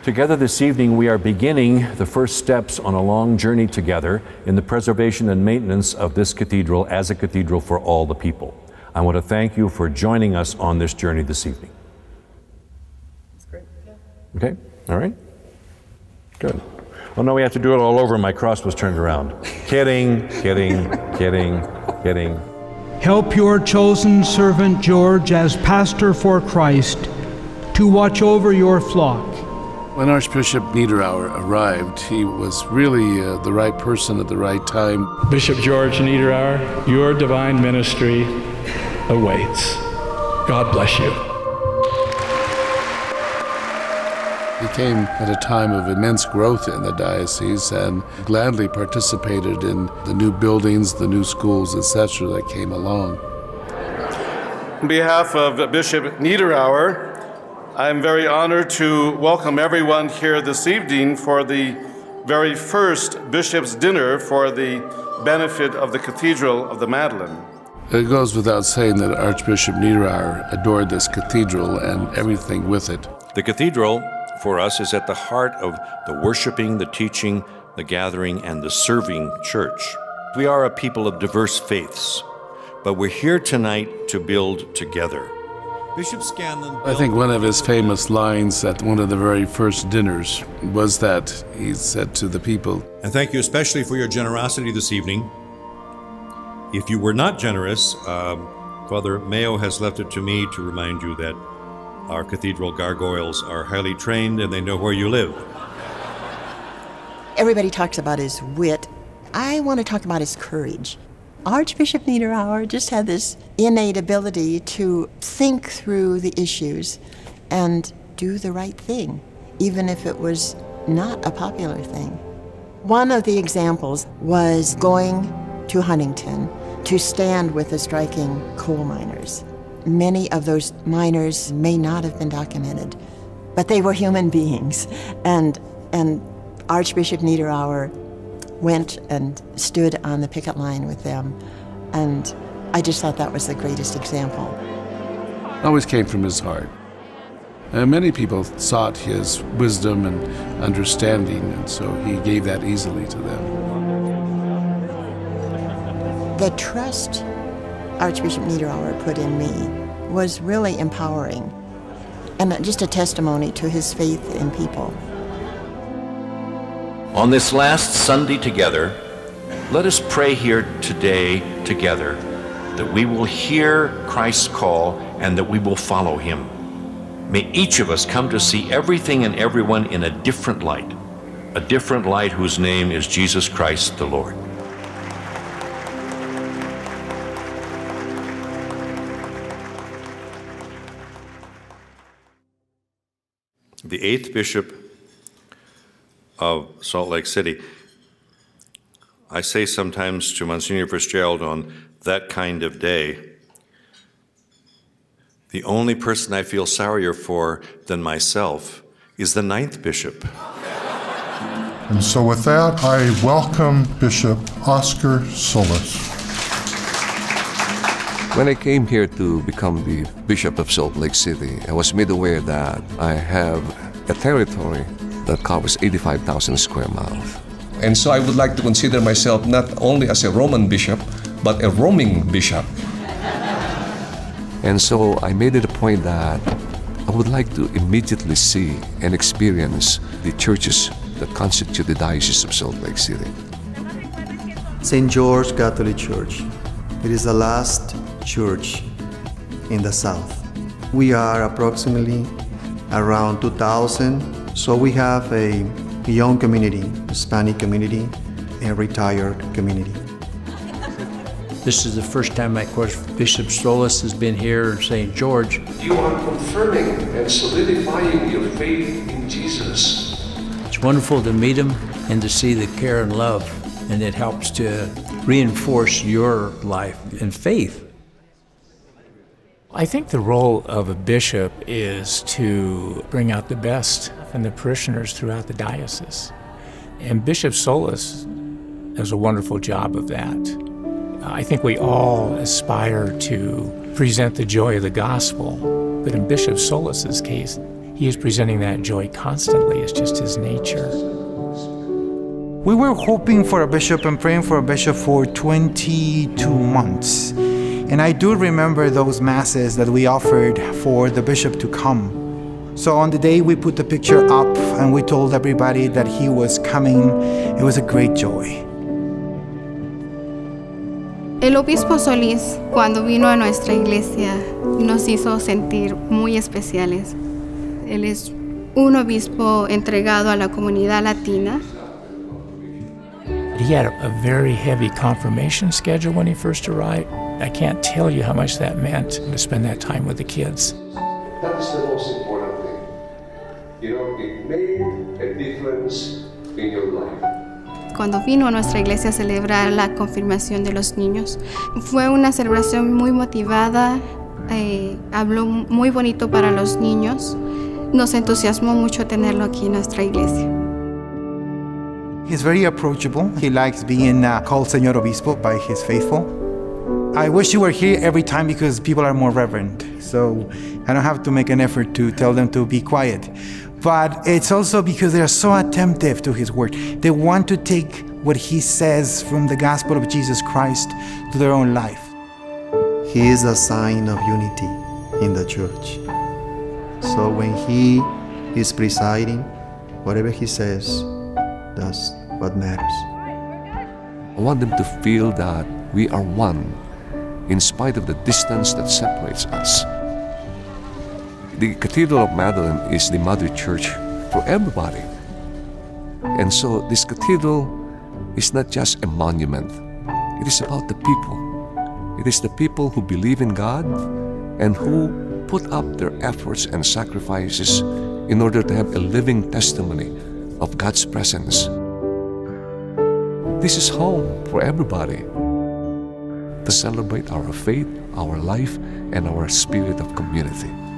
Together this evening, we are beginning the first steps on a long journey together in the preservation and maintenance of this cathedral as a cathedral for all the people. I want to thank you for joining us on this journey this evening. That's great. Yeah. Okay, all right. Good. Well, no, we have to do it all over. My cross was turned around. Kidding, kidding, kidding, kidding. Help your chosen servant George as pastor for Christ to watch over your flock. When Archbishop Niederhauer arrived, he was really the right person at the right time. Bishop George Niederhauer, your divine ministry awaits. God bless you. He came at a time of immense growth in the diocese and gladly participated in the new buildings, the new schools, etc. that came along. On behalf of Bishop Niederhauer, I'm very honored to welcome everyone here this evening for the very first Bishop's Dinner for the benefit of the Cathedral of the Madeleine. It goes without saying that Archbishop Niederhauer adored this cathedral and everything with it. The cathedral, for us, is at the heart of the worshiping, the teaching, the gathering, and the serving church. We are a people of diverse faiths, but we're here tonight to build together. Bishop Scanlon. I think one of his famous lines at one of the very first dinners was that he said to the people, And thank you especially for your generosity this evening. If you were not generous, Father Mayo has left it to me to remind you that our cathedral gargoyles are highly trained and they know where you live. Everybody talks about his wit. I want to talk about his courage. Archbishop Niederhauer just had this innate ability to think through the issues and do the right thing, even if it was not a popular thing. One of the examples was going to Huntington to stand with the striking coal miners. Many of those miners may not have been documented, but they were human beings. And Archbishop Niederhauer went and stood on the picket line with them, and I just thought that was the greatest example. always came from his heart. Many people sought his wisdom and understanding, and so he gave that easily to them. The trust Archbishop Niederhauer put in me was really empowering, and just a testimony to his faith in people. On this last Sunday together, let us pray here today together that we will hear Christ's call and that we will follow him. May each of us come to see everything and everyone in a different light whose name is Jesus Christ the Lord. The 8th Bishop of Salt Lake City. I say sometimes to Monsignor Fitzgerald on that kind of day, the only person I feel sorrier for than myself is the 9th Bishop. And so with that, I welcome Bishop Oscar Solis. When I came here to become the Bishop of Salt Lake City, I was made aware that I have a territory that covers 85,000 square miles. And so I would like to consider myself not only as a Roman bishop, but a roaming bishop. And so I made it a point that I would like to immediately see and experience the churches that constitute the Diocese of Salt Lake City. St. George Catholic Church. It is the last church in the South. We are approximately around 2,000. So we have a young community, Hispanic community, and retired community. This is the first time, of course, Bishop Solis has been here in St. George. You are confirming and solidifying your faith in Jesus. It's wonderful to meet him and to see the care and love, and it helps to reinforce your life and faith. I think the role of a bishop is to bring out the best in the parishioners throughout the diocese. And Bishop Solis does a wonderful job of that. I think we all aspire to present the joy of the gospel, but in Bishop Solis's case, He is presenting that joy constantly. It's just his nature. We were hoping for a bishop and praying for a bishop for 22 months. And I do remember those masses that we offered for the bishop to come. So on the day we put the picture up and we told everybody that he was coming, it was a great joy. El obispo Solis, cuando vino a nuestra iglesia, nos hizo sentir muy especiales. Él es un obispo entregado a la comunidad latina. He had a very heavy confirmation schedule when he first arrived. I can't tell you how much that meant to spend that time with the kids. That is the most important thing. You know, it made a difference in your life. Cuando vino a nuestra iglesia a celebrar la confirmación de los niños, fue una celebración muy motivada, habló muy bonito para los niños. Nos entusiasmó mucho tenerlo aquí en nuestra iglesia. He's very approachable. He likes being called Señor Obispo by his faithful. I wish you were here every time because people are more reverent. So I don't have to make an effort to tell them to be quiet. But it's also because they are so attentive to his word. They want to take what he says from the gospel of Jesus Christ to their own life. He is a sign of unity in the church. So when he is presiding, whatever he says, that's what matters. I want them to feel that we are one, in spite of the distance that separates us. The Cathedral of Magdalene is the mother church for everybody. And so this cathedral is not just a monument. It is about the people. It is the people who believe in God and who put up their efforts and sacrifices in order to have a living testimony of God's presence. This is home for everybody to celebrate our faith, our life, and our spirit of community.